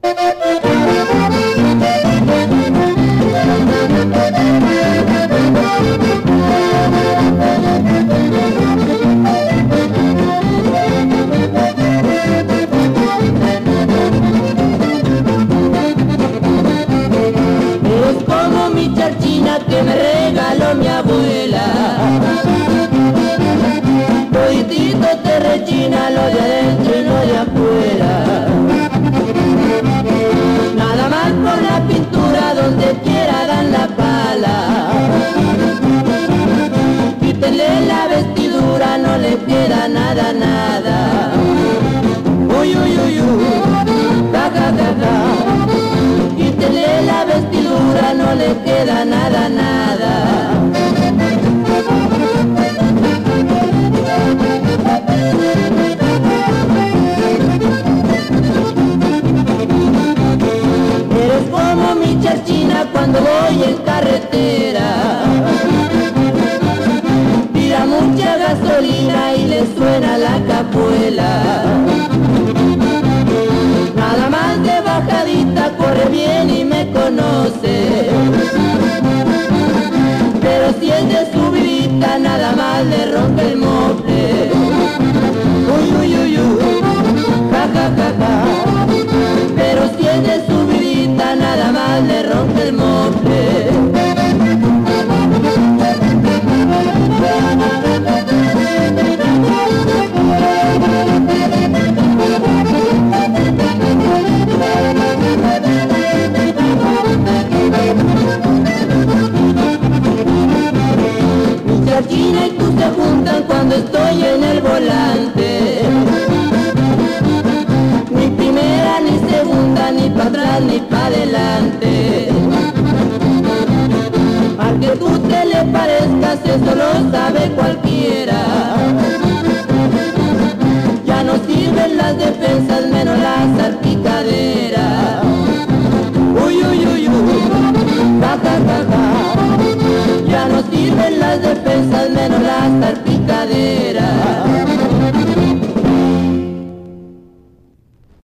Que me regaló mi abuela, toditito te rechina lo de adentro y lo de afuera. Nada más por la pintura, donde quiera dan la pala. Quítenle la vestidura, no le queda nada, nada. Uy, uy, uy, uy, ja, ja, ja, ja. Quítenle la vestidura, no le queda nada, nada. Eres como mi chachina cuando voy en carretera. Tira mucha gasolina y le suena la capuela. Nada más de bajadita corre bien y me conoce, pero si es de subidita nada más le rompe el mofle. Uy, uy, uy, uy, ja, ja, ja, ja. Pero si es de subidita nada más le rompe el mofle. China y tú se juntan cuando estoy en el volante. Ni primera ni segunda, ni para atrás ni para adelante. Al que tú te le parezcas, eso lo sabe cualquiera. Ya no sirven las defensas, menos la salpicadera. Uy, uy, uy, uy, ja, ja, ja, ja. Ya no sirven las defensas, menos las salpicaderas.